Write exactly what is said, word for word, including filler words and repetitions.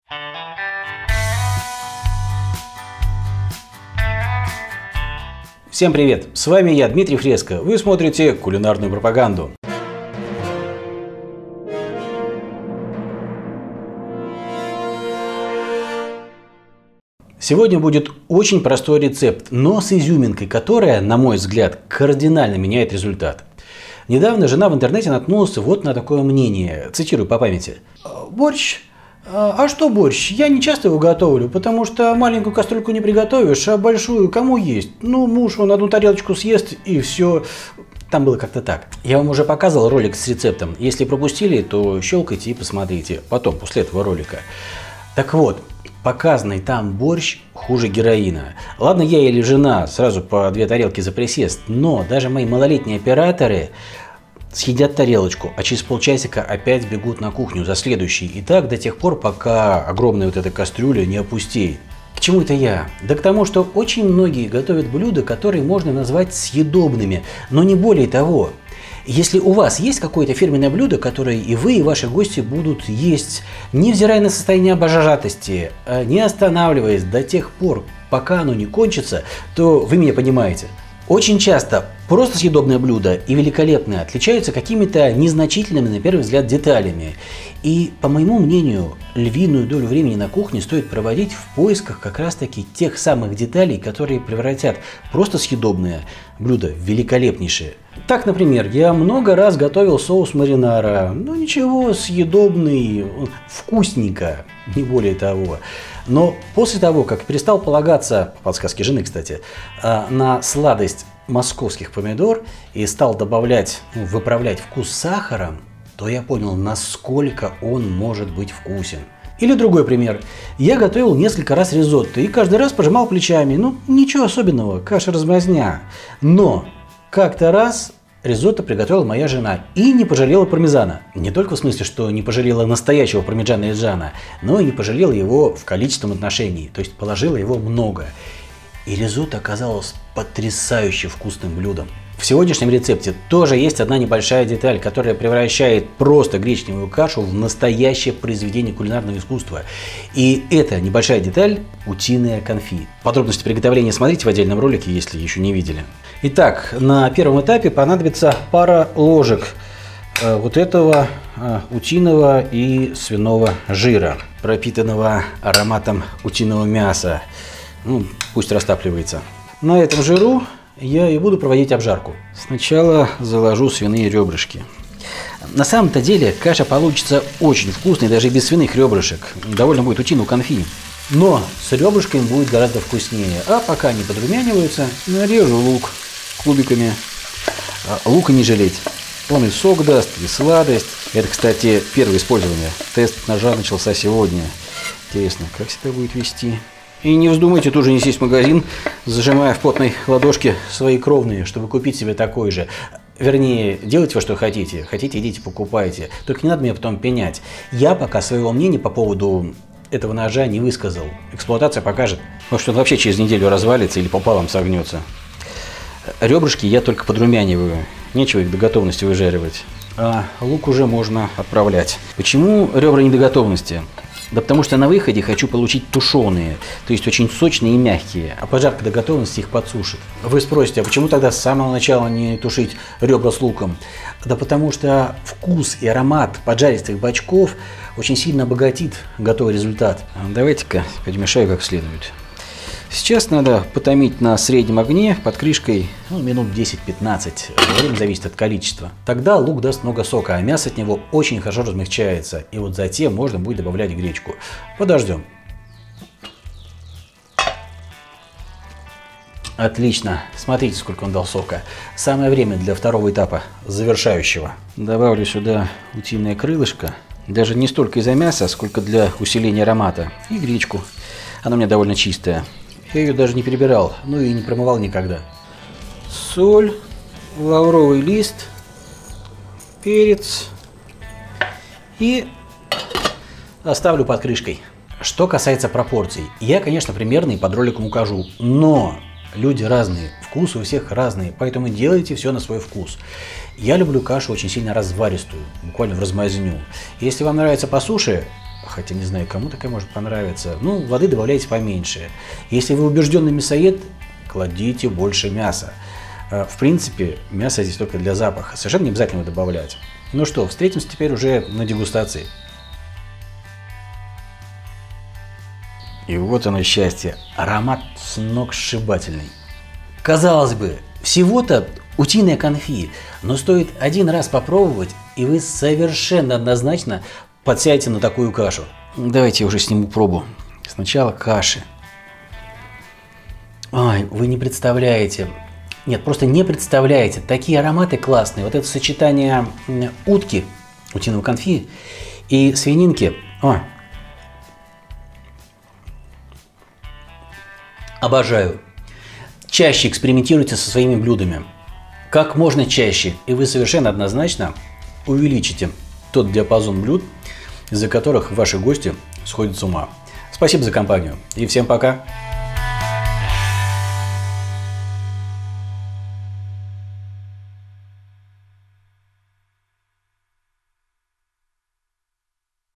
Всем привет! С вами я, Дмитрий Фреско. Вы смотрите кулинарную пропаганду. Сегодня будет очень простой рецепт, но с изюминкой, которая, на мой взгляд, кардинально меняет результат. Недавно жена в интернете наткнулась вот на такое мнение, цитирую по памяти. Борщ? А что борщ? Я не часто его готовлю, потому что маленькую кастрюльку не приготовишь, а большую кому есть? Ну, муж, он одну тарелочку съест и все. Там было как-то так. Я вам уже показывал ролик с рецептом. Если пропустили, то щелкайте и посмотрите потом, после этого ролика. Так вот, показанный там борщ хуже героина. Ладно, я или жена сразу по две тарелки за присест, но даже мои малолетние операторы съедят тарелочку, а через полчасика опять бегут на кухню за следующей. И так до тех пор, пока огромная вот эта кастрюля не опустеет. К чему это я? Да к тому, что очень многие готовят блюда, которые можно назвать съедобными, но не более того. Если у вас есть какое-то фирменное блюдо, которое и вы, и ваши гости будут есть, невзирая на состояние обожратости, не останавливаясь до тех пор, пока оно не кончится, то вы меня понимаете. Очень часто просто съедобное блюдо и великолепное отличаются какими-то незначительными, на первый взгляд, деталями. И, по моему мнению, львиную долю времени на кухне стоит проводить в поисках как раз-таки тех самых деталей, которые превратят просто съедобное блюдо в великолепнейшее. Так, например, я много раз готовил соус маринара. Ну ничего, съедобный, вкусненько, не более того. Но после того, как перестал полагаться, подсказки жены, кстати, на сладость московских помидор и стал добавлять, ну, выправлять вкус сахаром, то я понял, насколько он может быть вкусен. Или другой пример. Я готовил несколько раз ризотто и каждый раз пожимал плечами. Ну, ничего особенного, каша-размазня. Но как-то раз ризотто приготовила моя жена и не пожалела пармезана. Не только в смысле, что не пожалела настоящего пармиджано-реджано, но и не пожалела его в количественном отношении, то есть положила его много. И ризотто оказалось потрясающе вкусным блюдом. В сегодняшнем рецепте тоже есть одна небольшая деталь, которая превращает просто гречневую кашу в настоящее произведение кулинарного искусства. И эта небольшая деталь – утиное конфи. Подробности приготовления смотрите в отдельном ролике, если еще не видели. Итак, на первом этапе понадобится пара ложек э, вот этого э, утиного и свиного жира, пропитанного ароматом утиного мяса. Ну, пусть растапливается. На этом жиру я и буду проводить обжарку. Сначала заложу свиные ребрышки. На самом-то деле каша получится очень вкусной, даже без свиных ребрышек. Довольно будет утиного конфи. Но с ребрышками будет гораздо вкуснее. А пока они подрумяниваются, нарежу лук кубиками. Лука не жалеть. Он и сок даст, и сладость. Это, кстати, первое использование. Тест ножа начался сегодня. Интересно, как себя будет вести? И не вздумайте тут же не сесть в магазин, зажимая в потной ладошке свои кровные, чтобы купить себе такой же. Вернее, делайте вы что хотите. Хотите, идите, покупайте. Только не надо меня потом пенять. Я пока своего мнения по поводу этого ножа не высказал. Эксплуатация покажет. Может, он вообще через неделю развалится или пополам согнется. Ребрышки я только подрумяниваю. Нечего их до готовности выжаривать. А лук уже можно отправлять. Почему ребра не до готовности? Да потому что на выходе хочу получить тушеные, то есть очень сочные и мягкие, а пожарка до готовности их подсушит. Вы спросите, а почему тогда с самого начала не тушить ребра с луком? Да потому что вкус и аромат поджаристых бочков очень сильно обогатит готовый результат. Давайте-ка подмешаю как следует. Сейчас надо потомить на среднем огне под крышкой ну, минут десять-пятнадцать. Время зависит от количества. Тогда лук даст много сока, а мясо от него очень хорошо размягчается. И вот затем можно будет добавлять гречку. Подождем. Отлично. Смотрите, сколько он дал сока. Самое время для второго этапа, завершающего. Добавлю сюда утиное крылышко. Даже не столько из-за мяса, сколько для усиления аромата. И гречку. Она у меня довольно чистая. Я ее даже не перебирал, ну и не промывал никогда. Соль, лавровый лист, перец и оставлю под крышкой. Что касается пропорций, я, конечно, примерно и под роликом укажу, но люди разные, вкусы у всех разные, поэтому делайте все на свой вкус. Я люблю кашу очень сильно разваристую, буквально в размазню. Если вам нравится по суше, Хотя не знаю, кому такая может понравиться. Ну, воды добавляйте поменьше. Если вы убежденный мясоед, кладите больше мяса. В принципе, мясо здесь только для запаха. Совершенно не обязательно его добавлять. Ну что, встретимся теперь уже на дегустации. И вот оно счастье. Аромат сногсшибательный. Казалось бы, всего-то утиное конфи, но стоит один раз попробовать, и вы совершенно однозначно подсядете на такую кашу. Давайте я уже сниму пробу. Сначала каши. Ой, вы не представляете. Нет, просто не представляете. Такие ароматы классные. Вот это сочетание утки, утиного конфи и свининки. О. Обожаю. Чаще экспериментируйте со своими блюдами. Как можно чаще. И вы совершенно однозначно увеличите тот диапазон блюд, из-за которых ваши гости сходят с ума. Спасибо за компанию. И всем пока.